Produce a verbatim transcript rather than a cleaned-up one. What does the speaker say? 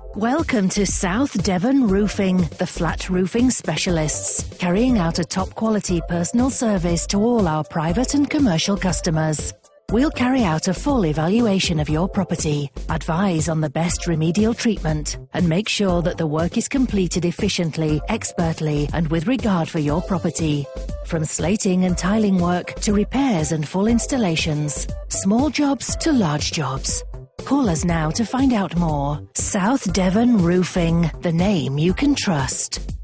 Welcome to South Devon Roofing, the flat roofing specialists, carrying out a top-quality personal service to all our private and commercial customers. We'll carry out a full evaluation of your property, advise on the best remedial treatment, and make sure that the work is completed efficiently, expertly, and with regard for your property. From slating and tiling work to repairs and full installations, small jobs to large jobs. Call us now to find out more. South Devon Roofing, the name you can trust.